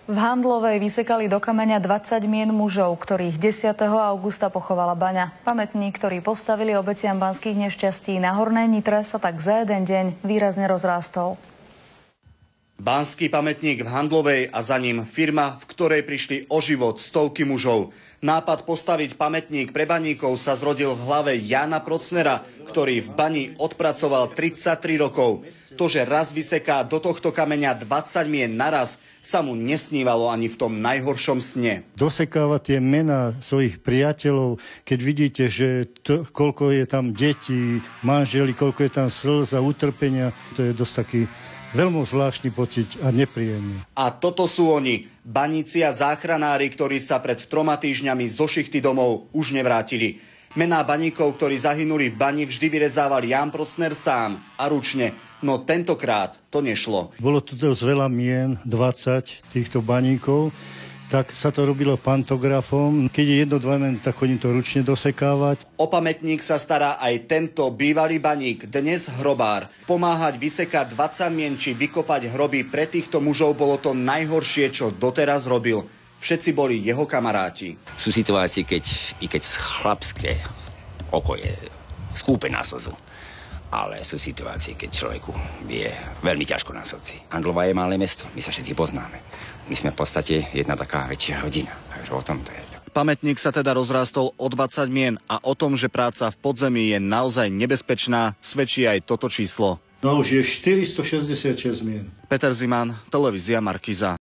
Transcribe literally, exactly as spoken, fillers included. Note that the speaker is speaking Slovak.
V Handlovej vysekali do kameňa dvadsať mien mužov, ktorých desiateho augusta pochovala baňa. Pamätník, ktorý postavili obetiam banských nešťastí na Hornej Nitre, sa tak za jeden deň výrazne rozrástol. Banský pamätník v Handlovej a za ním firma, v ktorej prišli o život stovky mužov. Nápad postaviť pamätník pre baníkov sa zrodil v hlave Jána Procnera, ktorý v bani odpracoval tridsaťtri rokov. To, že raz vyseká do tohto kameňa dvadsať mien naraz, sa mu nesnívalo ani v tom najhoršom sne. Dosekáva tie mená svojich priateľov, keď vidíte, že to, koľko je tam detí, manželi, koľko je tam slz a utrpenia, to je dosť taký veľmi zvláštny pocit a nepríjemný. A toto sú oni, baníci a záchranári, ktorí sa pred troma týždňami zo šichty domov už nevrátili. Mená baníkov, ktorí zahynuli v bani, vždy vyrezával Ján Procner sám a ručne, no tentokrát to nešlo. Bolo tu dosť veľa mien, dvadsať týchto baníkov, tak sa to robilo pantografom. Keď je jedno, dva men, tak chodím to ručne dosekávať. O pamätník sa stará aj tento bývalý baník, dnes hrobár. Pomáhať vysekať dvadsať mien či vykopať hroby pre týchto mužov bolo to najhoršie, čo doteraz robil. Všetci boli jeho kamaráti. Sú situácie, keď i keď chlapské oko je skúpe na slzu. Ale sú situácie, keď človeku je veľmi ťažko na srdci. Handlová je malé mesto, my sa všetci poznáme. My sme v podstate jedna taká väčšia rodina, takže o tom to je. Pamätník sa teda rozrástol o dvadsať mien a o tom, že práca v podzemí je naozaj nebezpečná, svedčí aj toto číslo. No už je štyristošesťdesiatšesť mien. Peter Ziman, televízia Markíza.